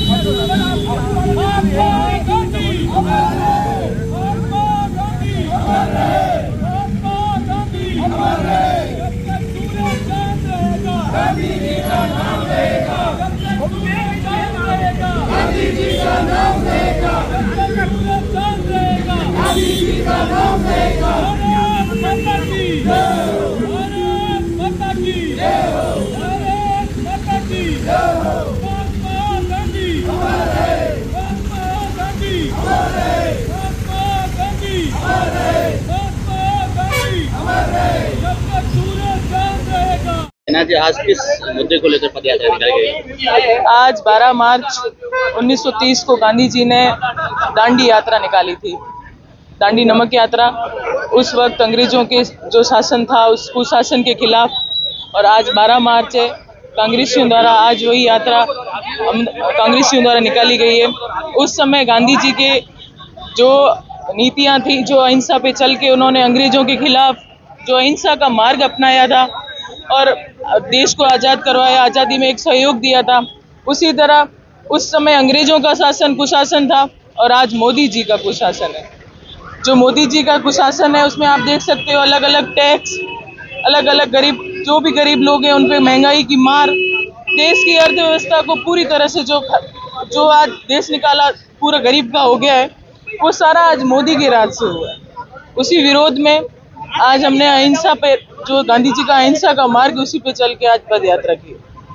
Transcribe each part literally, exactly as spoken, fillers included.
आज किस मुद्दे को लेकर पदयात्रा निकाली गई? आज बारह मार्च उन्नीस सौ तीस को गांधी जी ने दांडी यात्रा निकाली थी, दांडी नमक यात्रा। उस वक्त अंग्रेजों के जो शासन था उस कुशासन के खिलाफ, और आज बारह मार्च है, कांग्रेसियों द्वारा आज वही यात्रा कांग्रेसियों द्वारा निकाली गई है। उस समय गांधी जी के जो नीतियां थी, जो अहिंसा पे चल के उन्होंने अंग्रेजों के खिलाफ जो अहिंसा का मार्ग अपनाया था और देश को आज़ाद करवाया, आज़ादी में एक सहयोग दिया था, उसी तरह उस समय अंग्रेजों का शासन कुशासन था और आज मोदी जी का कुशासन है। जो मोदी जी का कुशासन है उसमें आप देख सकते हो अलग अलग टैक्स, अलग अलग गरीब जो भी गरीब लोग हैं उन पे महंगाई की मार, देश की अर्थव्यवस्था को पूरी तरह से जो जो आज देश निकाला पूरा गरीब का हो गया है, वो सारा आज मोदी के राज से हुआ है। उसी विरोध में आज हमने अहिंसा पे, जो गांधी जी का अहिंसा का मार्ग, उसी पे चल के आज पद यात्रा की।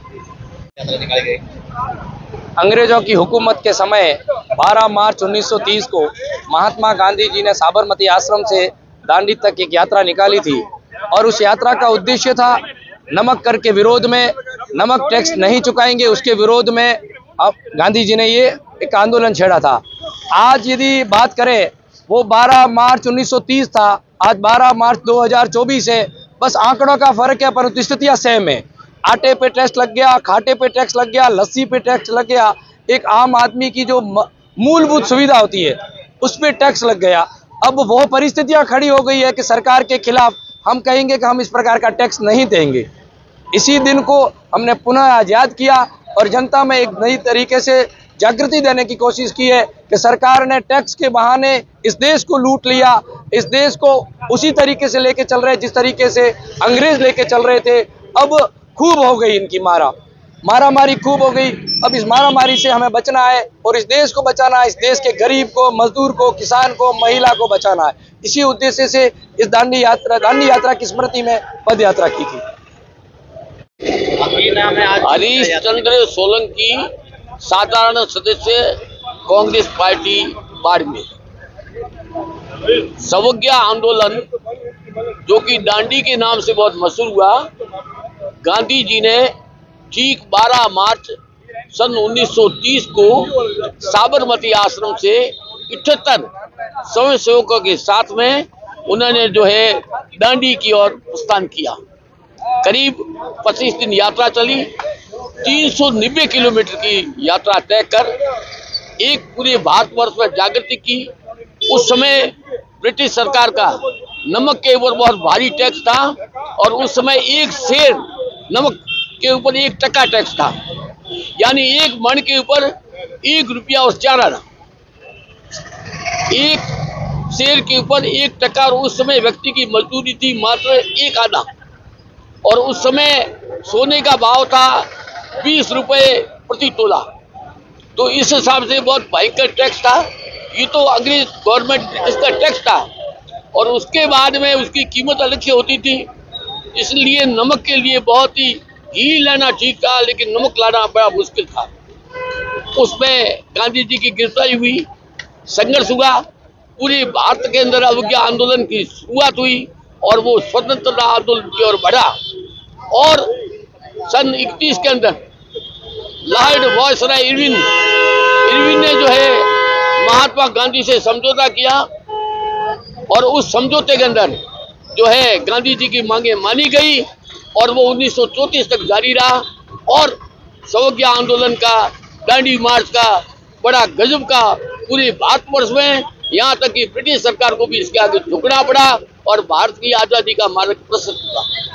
अंग्रेजों की हुकूमत के समय बारह मार्च उन्नीस सौ तीस को महात्मा गांधी जी ने साबरमती आश्रम से दांडी तक एक यात्रा निकाली थी और उस यात्रा का उद्देश्य था नमक कर के विरोध में, नमक टैक्स नहीं चुकाएंगे उसके विरोध में अब गांधी जी ने ये एक आंदोलन छेड़ा था। आज यदि बात करें, वो बारह मार्च उन्नीस सौ तीस था, आज बारह मार्च दो हज़ार चौबीस है, बस आंकड़ों का फर्क है परंतु स्थितियां सेम है। आटे पे टैक्स लग गया, खाटे पे टैक्स लग गया, लस्सी पे टैक्स लग गया, एक आम आदमी की जो मूलभूत सुविधा होती है उस पे टैक्स लग गया। अब वो परिस्थितियां खड़ी हो गई है कि सरकार के खिलाफ हम कहेंगे कि हम इस प्रकार का टैक्स नहीं देंगे। इसी दिन को हमने पुनः आज़ाद किया और जनता में एक नई तरीके से जागृति देने की कोशिश की है कि सरकार ने टैक्स के बहाने इस देश को लूट लिया, इस देश को उसी तरीके से लेके चल रहे जिस तरीके से अंग्रेज लेके चल रहे थे। अब खूब हो गई इनकी मारा मारा मारी खूब हो गई। अब इस मारा मारी से हमें बचना है और इस देश को बचाना है, इस देश के गरीब को, मजदूर को, किसान को, महिला को बचाना है। इसी उद्देश्य से इस दांडी यात्रा दांडी यात्रा की स्मृति में पद यात्रा की थी। हरीश चंद्र सोलंकी, साधारण सदस्य, कांग्रेस पार्टी बाड़मेर। सवज्ञा आंदोलन जो कि दांडी के नाम से बहुत मशहूर हुआ, गांधी जी ने ठीक बारह मार्च सन उन्नीस सौ तीस को साबरमती आश्रम से इकहत्तर स्वयं सेवकों के साथ में उन्होंने जो है दांडी की ओर प्रस्थान किया। करीब पच्चीस दिन यात्रा चली, तीन सौ नब्बे किलोमीटर की यात्रा तय कर एक पूरे भारतवर्ष में जागृति की। उस समय ब्रिटिश सरकार का नमक के ऊपर बहुत भारी टैक्स था और उस समय एक सेर नमक के ऊपर एक टका टैक्स था, यानी एक मन के ऊपर एक रुपया और चार आना, एक सेर के ऊपर एक टका। और उस समय व्यक्ति की मजदूरी थी मात्र एक आना और उस समय सोने का भाव था बीस रुपए प्रति तोला। तो इस हिसाब से बहुत भयंकर टैक्स था। ये तो अंग्रेज गवर्नमेंट इसका टैक्स था और उसके बाद में उसकी कीमत अलग से होती थी। इसलिए नमक के लिए बहुत ही घी लाना ठीक था, लेकिन नमक लाना बड़ा मुश्किल था। उसमें गांधी जी की गिरफ्तारी हुई, संघर्ष हुआ, पूरे भारत के अंदर अवज्ञा आंदोलन की शुरुआत हुई और वो स्वतंत्रता आंदोलन की ओर बढ़ा। और सन इकतीस के अंदर लॉर्ड वायसराय इरविन इरविन ने जो है महात्मा गांधी से समझौता किया और उस समझौते के अंदर जो है गांधी जी की मांगे मानी गई और वो उन्नीस सौ चौंतीस तक जारी रहा। और सवज्ञा आंदोलन का, दांडी मार्च का बड़ा गजब का पूरे भारतवर्ष में, यहाँ तक कि ब्रिटिश सरकार को भी इसके आगे झुकना पड़ा और भारत की आज़ादी का मार्ग प्रशस्त हुआ।